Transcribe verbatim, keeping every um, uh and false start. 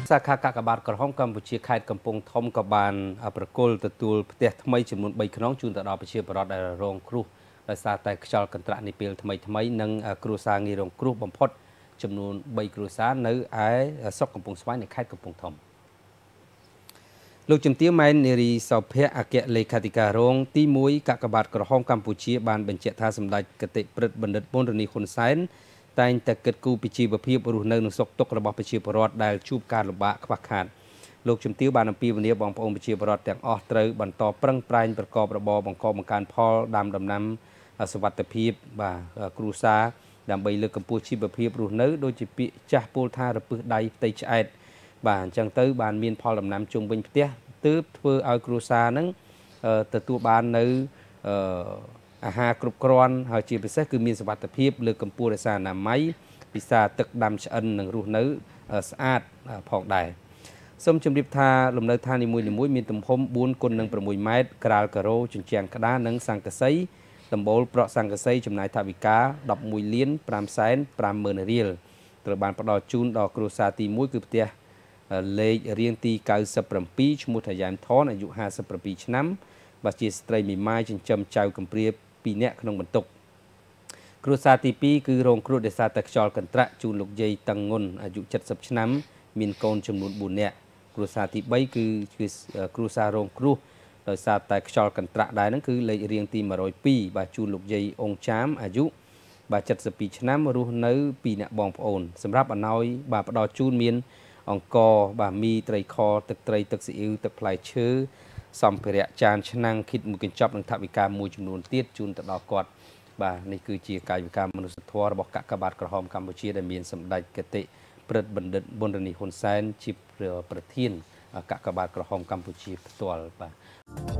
សាខាកាកបាទក្រហមកម្ពុជាខេត្តកំពង់ធំក៏បានប្រគល់ទទួលផ្ទះថ្មីចំនួនបីខ្នងជូនទៅដល់ប្រជាពលរដ្ឋដែលរងគ្រោះដោយសារតែខ្យល់កន្ត្រាក់នាពេលថ្មីថ្មីនិងគ្រួសារងាយរងគ្រោះបំផុតចំនួនបីគ្រួសារនៅឯស្រុកកំពង់ស្វាយនៃខេត្តកំពង់ធំលោកជំទាវម៉ែននារីសោភ័ក្រអគ្គលេខាធិការរងទីមួយកាកបាទក្រហមកម្ពុជាបានបញ្ជាក់ថាសម្ដេចគតិព្រឹទ្ធបណ្ឌិតប៊ុនរនីហ៊ុនសែនតែងតែគិតគូរពីជីវភាពរស់នៅនឹងសុខទុក្ខរបស់ប្រជាពលរដ្ឋដែលជួបការលំបាកខ្វះខាតលោកជំទាវបានអំពាវនាវបងប្អូនប្រជាពលរដ្ឋទាំងអស់ត្រូវបន្តប្រឹងប្រែងប្រកបរបរបង្កបង្កើនផលដាំដំណាំសុវត្ថិភាពបាទគ្រួសារដើម្បីលើកកម្ពស់ជីវភាពរស់នៅដូចជាពាក្យចាស់ពោលថារពឹសដៃផ្ទៃឆ្អែតបាទអញ្ចឹងទៅបានមានផលដំណាំជុំវិញផ្ទះទើបធ្វើឲ្យគ្រួសារហ្នឹងទទួលបាននៅអាហារគ្រប់គ្រាន់ហើយជាពិសេសគឺមានសុវត្ថិភាពលើកកម្ពស់រក្សាអនាម័យពិសាទឹកដាំឆ្អិននិងរស់នៅស្អាតផងដែរសូមជម្រាបថាលំនៅឋាននីមួយៗមានទំហំបួនគុណនឹងប្រាំមួយម៉ែត្រក្រាលការ៉ូជញ្ជាំងក្តារនិងសង្កសីដំបូលប្រក់សង្កសីចំណាយថវិកាដប់មួយលានប្រាំសែនប្រាំម៉ឺនរៀលត្រូវបានផ្ដល់ជូនដល់គ្រួសារទីមួយគឺផ្ទះលេខរៀងទីកៅសិបប្រាំឈ្មោះថាយ៉ែមថនអាយុហាសិបប្រាំពីរឆ្នាំបាទជាស្ត្រីមីម៉ាយចិញ្ចឹមចៅកំព្រាពីរនាក់ក្នុងបន្ទុកគ្រួសារទីពីរគឺរងគ្រោះដោយសារតែខ្យល់កន្ត្រាក់ជូនលោកយាយតឹងងុនអាយុ칠십ឆ្នាំមានកូនចំនួនបួននាក់គ្រួសារទីបីគឺគ្រួសាររងគ្រោះដោយសារតែខ្យល់កន្ត្រាក់ដែរហ្នឹងគឺលេខរៀងទីmột không haiបាទជូនលោកយាយអងចាមអាយុបាទ칠십ពីរឆ្នាំរស់នៅពីរនាក់បងប្អូនសម្រាប់អំណោយបាទផ្ដល់ជូនមានអង្គបាទមីត្រីខទឹកត្រីទឹកស៊ីអ៊ីវទឹកផ្លែឈើសម្ភារៈចានឆ្នាំងគិតមួយកញ្ចប់និងថវិកាមួយចំនួនទៀតជូនទៅដល់គាត់បាទនេះគឺជាកាយវិការមនុស្សធម៌របស់កាកបាទក្រហមកម្ពុជាដែលមានសម្ដេចគតិព្រឹទ្ធបណ្ឌិតប៊ុនរនីហ៊ុនសែនជាប្រធានកាកបាទក្រហមកម្ពុជាផ្ទាល់បាទ